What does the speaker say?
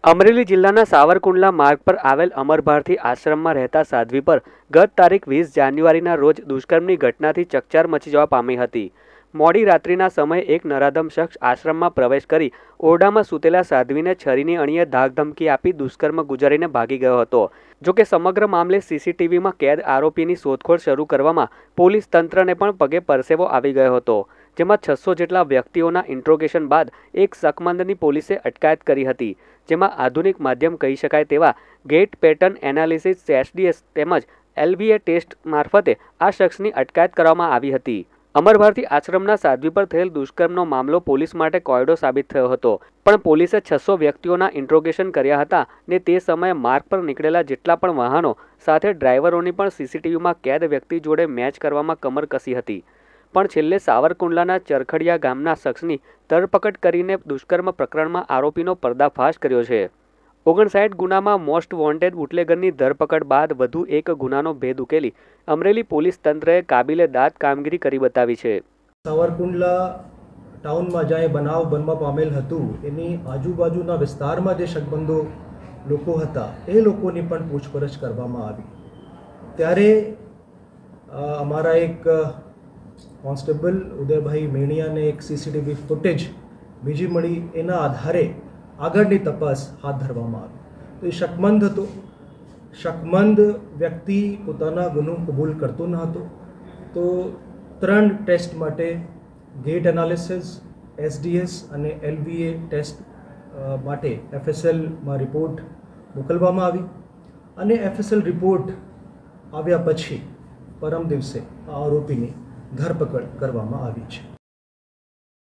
અમરેલી જિલ્લાના સાવરકુંડલા માર્ગ પર આવેલ અમર ભારતી આશ્રમમાં રહેતા સાધ્વી પર ગત તારીખ 20 જાન્યુઆરીના રોજ દુષ્કર્મની ઘટનાથી ચકચાર મચી જવા પામી હતી। મોડી રાત્રિના સમયે એક નરાધમ શખ્સ આશ્રમમાં પ્રવેશ કરી ઓરડામાં સૂતેલા સાધ્વીને છરીની અણીએ ધાકધમકી આપી દુષ્કર્મ ગુજારીને ભાગી ગયો હતો। જો કે સમગ્ર મામલે સીસીટીવીમાં કેદ આરોપીની શોધખોળ શરૂ કરવામાં પોલીસ તંત્રને પણ પગે પરસેવો આવી ગયો હતો, જેમાં 600 જેટલા વ્યક્તિઓના ઇન્ટ્રોગેશન બાદ એક શકમંદની પોલીસે અટકાયત કરી હતી, જેમાં આધુનિક માધ્યમ કહી શકાય તેવા ગેટ પેટર્ન એનાલિસિસ એસડીએસ તેમજ એલવીએ ટેસ્ટ મારફતે આ શખ્સની અટકાયત કરવામાં આવી હતી। અમર ભારતી આશ્રમના સાધ્વી પર થયેલ દુષ્કર્મનો મામલો પોલીસ માટે કોયડો સાબિત થયો હતો, પણ પોલીસે 600 વ્યક્તિઓના ઇન્ટ્રોગેશન કર્યા હતા ને તે સમયે માર્ગ પર નીકળેલા જેટલા પણ વાહનો સાથે ડ્રાઈવરોની પણ સીસીટીવીમાં કેદ વ્યક્તિ જોડે મેચ કરવામાં કમર કસી હતી, પણ છેલ્લે સાવરકુંડલાના ચરખડિયા ગામના શખ્સની ધરપકડ કરીને દુષ્કર્મ પ્રકરણમાં આરોપીનો પર્દાફાશ કર્યો છે। 59 ગુનામાં મોસ્ટ વોન્ટેડ બુટલેગરની ધરપકડ બાદ વધુ એક ગુનાનો ભેદ ઉકેલી અમરેલી પોલીસ તંત્રએ કાબિલે દાદ કામગીરી કરી બતાવી છે। સાવરકુંડલા ટાઉનમાં જ્યાં બનાવ બનવા પામેલ હતું એની આજુબાજુના વિસ્તારમાં જે શકમંદો લોકો હતા એ લોકોની પણ પૂછપરછ કરવામાં આવી, ત્યારે અમારા એક કોન્સ્ટેબલ ઉદયભાઈ મેણિયાને એક સીસીટીવી ફૂટેજ બીજી મળી, એના આધારે આગળની તપાસ હાથ ધરવામાં આવી। તો એ શકમંદ હતો। શકમંદ વ્યક્તિ પોતાના ગુનો કબૂલ કરતો ન હતો, તો 3 ટેસ્ટ માટે ગેટ એનાલિસિસ, એસડીએસ અને એલવીએ ટેસ્ટ માટે એફએસએલમાં રિપોર્ટ મોકલવામાં આવી અને એફએસએલ રિપોર્ટ આવ્યા પછી પરમ દિવસે આ આરોપીની ધરપકડ કરવામાં આવી છે।